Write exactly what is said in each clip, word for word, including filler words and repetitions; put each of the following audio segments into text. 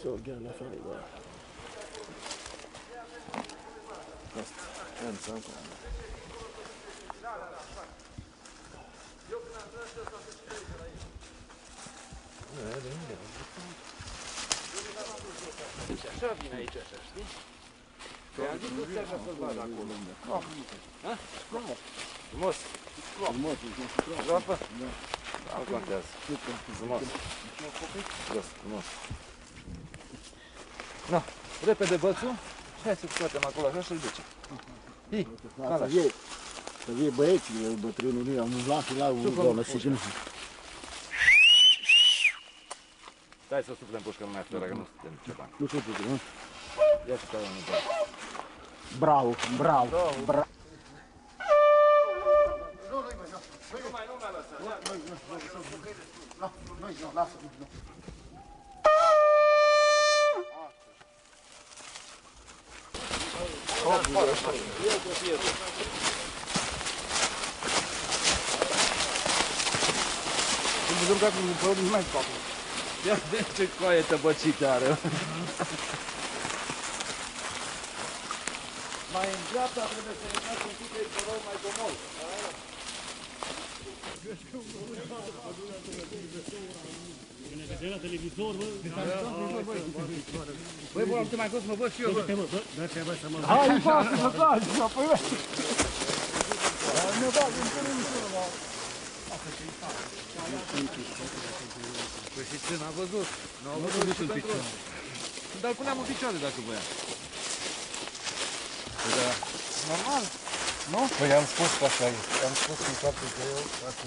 Så gamla färger. Fast ensam kommer. Nej, det är inte det. Așa vine aici, așa, știi? Păi am zis că ți-aș vrea să-l bagi acolo. Ha? Frumos. Frumos. Groapă? Da. Nu contează. Frumos. Jos, frumos. No, repede bățul și hai să scoatem acolo așa și-l ducem. Hii, cala. Să vie băieții, bătrânul lui, am umblat și la un doamnă și nu. Stai să suflăm pușcă mai află, că nu suntem ceva. Nu știu, nu? Ia să stai unul doar. Bravo, bravo, bravo. Nu, mai, nu mai lăsa. Nu, nu, lasă, nu. Când văzăm că acum un părul nu mai scoate. Ia de ce coaie tăbăcită are. Mai în dreapta trebuie să ridicați un pic de părul mai comod. Când ne vedem la televizor, bă. Băi, bă, am mai cos, mă văd și eu, bă. Da, trebuie să mă... Hai, fac, să fac, să păi, bă. Ne fac în televizor, bă. Păi și ce, n-a văzut? N-a văzut niciun picior. Dar îl puneam în picioare dacă voia. Păi da, normal, nu? Păi am spus că așa e. Am spus în faptul că eu, dacă...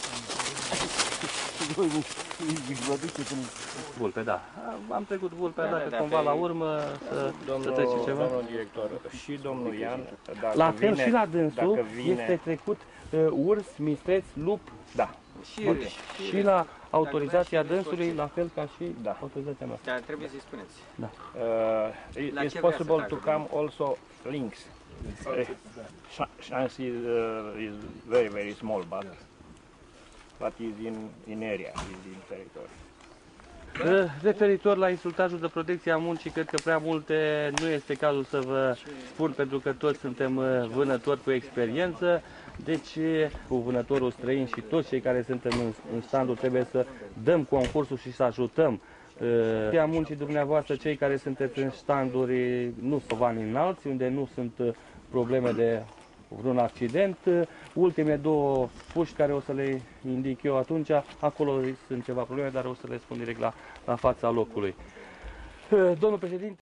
Vulpe, da. Am trecut vulpea, dacă cumva la urmă să trece ceva. Domnul director și domnul Ian, dacă La fel vine, și la dânsul vine... este trecut uh, urs, mistreț, lup, Da. și, și la autorizația dânsului, la fel ca și Da. autorizația mea. Dar trebuie să-i spuneți. Da. Uh, it's possible to come also links. Uh, chance is, uh, is very, very small, but, but is in, in area, is in territory. Referitor la insultajul de protecție a muncii, cred că prea multe nu este cazul să vă spun, pentru că toți suntem vânători cu experiență. Deci, cu vânătorul străin și toți cei care suntem în, în standul trebuie să dăm concursul și să ajutăm uh, muncii dumneavoastră, cei care sunteți în standuri nu sunt bani înalți, unde nu sunt probleme de vreun accident. Ultime două puști care o să le indic eu atunci, acolo sunt ceva probleme, dar o să le spun direct la, la fața locului. Domnul președinte.